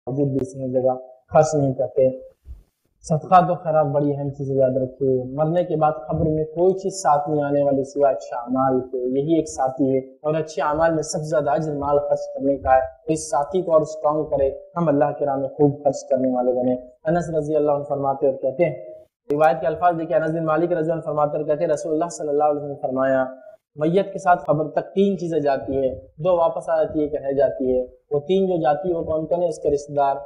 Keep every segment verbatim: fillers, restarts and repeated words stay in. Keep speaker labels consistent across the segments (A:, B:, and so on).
A: موجود بھی صحیح جگہ خرچ نہیں کرتے. صدقہ تو خیرات بڑی اہم چیز یاد رکھیے. مرنے کے بعد قبر میں کوئی چیز ساتھ نہیں آنے والی سوائے اچھے اعمال کے. یہی ایک ساتھی ہے اور اچھے اعمال میں سب سے زیادہ اجر مال خرچ کرنے کا ہے. اس ساتھی کو اور اسٹرانگ کرے, ہم اللہ کی راہ میں خوب خرچ کرنے والے بنے. انس رضی اللہ عنہ فرماتے اور کہتے ہیں, روایت کے الفاظ دیکھیں, انس بن مالک رضی اللہ عنہ فرماتے اور کہتے ہیں رسول اللہ صلی اللہ علیہ وسلم نے فرمایا میت کے ساتھ قبر تک تین چیزیں جاتی ہے, دو واپس آ جاتی ہے, ایک رہ جاتی ہے. وہ تین جو جاتی ہے وہ کون کون ہے؟ اس کے رشتے دار,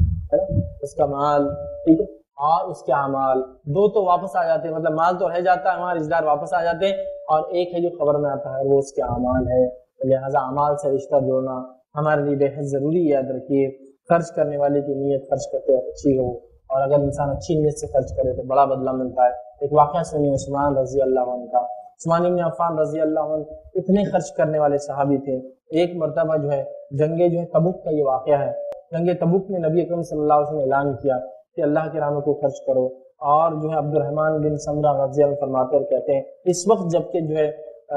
A: اس کا مال, ٹھیک ہے, اور اس کے اعمال. دو تو واپس آ جاتے ہیں, مطلب مال تو رہ جاتا ہے, ہمارے رشتے دار واپس آ جاتے ہیں, اور ایک ہے جو خبر میں آتا ہے وہ اس کے اعمال ہے. لہٰذا اعمال سے رشتہ جوڑنا ہمارے لیے بے حد ضروری ہے. یاد رکھیے خرچ کرنے والے کی نیت خرچ کرتے وقت اچھی ہو, اور اگر انسان اچھی نیت سے خرچ کرے تو بڑا بدلہ ملتا ہے. ایک واقعہ سنیے عثمان رضی اللہ عنہ کا. عثمان بن عفان رضی اللہ عنہ اتنے خرچ کرنے والے صحابی تھے. ایک مرتبہ جو ہے جنگ جو ہے تبوک کا یہ واقعہ ہے, جنگ تبوک میں نبی اکرم صلی اللہ علیہ وسلم نے اعلان کیا کہ اللہ کے راہ میں کو خرچ کرو. اور جو ہے عبد الرحمن بن سمرہ رضی اللہ عنہ فرماتے اور کہتے ہیں اس وقت جب کہ جو ہے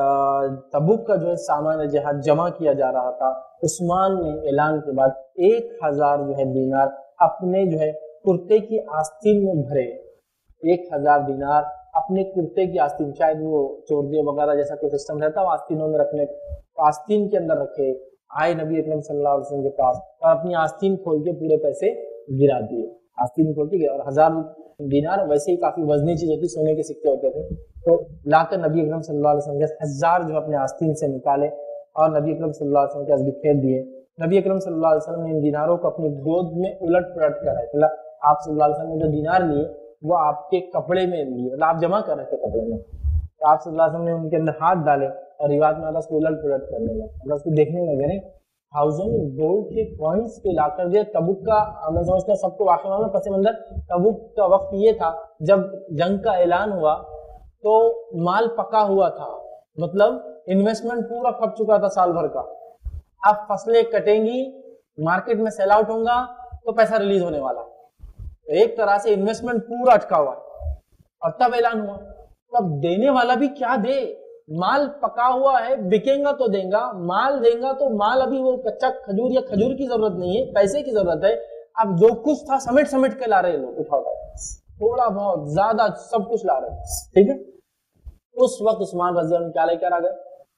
A: تبوک کا جو ہے سامان جہاد جمع کیا جا رہا تھا, عثمان نے اعلان کے بعد ایک ہزار جو ہے دینار اپنے جو ہے کرتے کی آستین میں بھرے. ایک ہزار دینار اپنے کرتے کی آستین, شاید وہ چوردیوں وغیرہ جیسا کوئی سسٹم رہتا وہ آستینوں میں رکھنے, آستین کے اندر رکھے. آئے نبی اکرم صلی اللہ علیہ وسلم کے پاس اور اپنی آستین کھول کے پورے پیسے گرا دیے. آستین کھول کے, اور ہزار دینار ویسے ہی کافی وزنی چیز ہوتی, سونے کے سکے ہوتے تھے, تو لا کر نبی اکرم صلی اللہ علیہ وسلم کے ہزار جو اپنے آستین سے نکالے اور نبی اکرم صلی اللہ علیہ وسلم کے پاس بکھیر دیے. نبی اکرم صلی اللہ علیہ وسلم نے ان دیناروں کو اپنی گود میں الٹ پلٹ کر رہے, مطلب آپ صلی اللہ علیہ وسلم نے جو دینار لیے وہ آپ کے کپڑے میں لیے, مطلب آپ جمع کر رہے تھے کپڑے میں, تو آپ صلی اللہ علیہ وسلم نے ان کے اندر ہاتھ ڈالے اور روایت میں اس کو الٹ پلٹ کرنے لگے, مطلب اس کو دیکھنے لگے. تھاؤزینڈ گولڈ کے کوائنس پہ لا کر دیا. تبوک کا میں سمجھتا ہوں سب کو واقع معلوم ہے پس منظر, تبوک کا وقت یہ تھا جب جنگ کا اعلان ہوا تو مال پکا ہوا تھا, مطلب انویسٹمنٹ پورا پک چکا تھا سال بھر کا. اب فصلیں کٹیں گی, مارکیٹ میں سیل آؤٹ ہوں گا تو پیسہ ریلیز ہونے والا. ایک طرح سے انویسٹمنٹ پورا اٹکا ہوا, اور تب اعلان ہوا. تب دینے والا بھی کیا دے, مال پکا ہوا ہے, بکیں گا تو دیں گا, مال دیں گا تو مال ابھی وہ کچا کھجور یا کھجور کی ضرورت نہیں ہے, پیسے کی ضرورت ہے. اب جو کچھ تھا سمیٹ سمیٹ کے لا رہے لوگ, اٹھا اٹھا تھوڑا بہت زیادہ سب کچھ لا رہے, ٹھیک ہے. اس وقت عثمان رضی اللہ عنہ کیا لے کر آ گئے,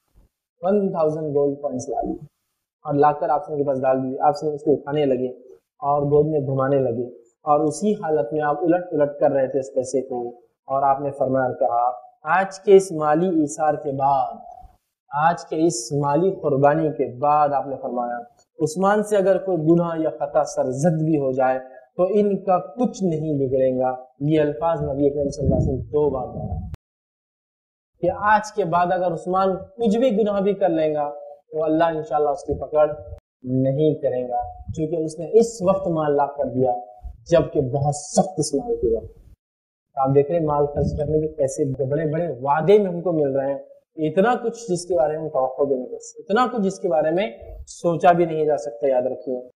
A: ون تھاؤزینڈ گولڈ کوائنس لا لیے اور لا کر آپ سے کے پاس ڈال دیے. آپ سے اس کو اٹھانے لگے اور گود میں گھمانے لگے, اور اسی حالت میں آپ الٹ پلٹ کر رہے تھے اس پیسے کو, اور آپ نے فرمایا کہا آج کے اس مالی ایثار کے بعد, آج کے اس مالی قربانی کے بعد آپ نے فرمایا عثمان سے اگر کوئی گناہ یا خطا سرزد بھی ہو جائے تو ان کا کچھ نہیں بگڑے گا. یہ الفاظ نبی اکرم صلی اللہ علیہ وسلم دو بار کہا کہ آج کے بعد اگر عثمان کچھ بھی گناہ بھی کر لیں گا تو اللہ انشاءاللہ اس کی پکڑ نہیں کرے گا, کیونکہ اس نے اس وقت مال لا کر دیا جبکہ بہت سخت اس مال کی وقت. آپ دیکھ رہے ہیں مال خرچ کرنے کے پیسے بڑے بڑے وعدے میں ہم کو مل رہے ہیں, اتنا کچھ جس کے بارے میں توقع بھی نہیں کر سکتے, اتنا کچھ جس کے بارے میں سوچا بھی نہیں جا سکتا. یاد رکھیے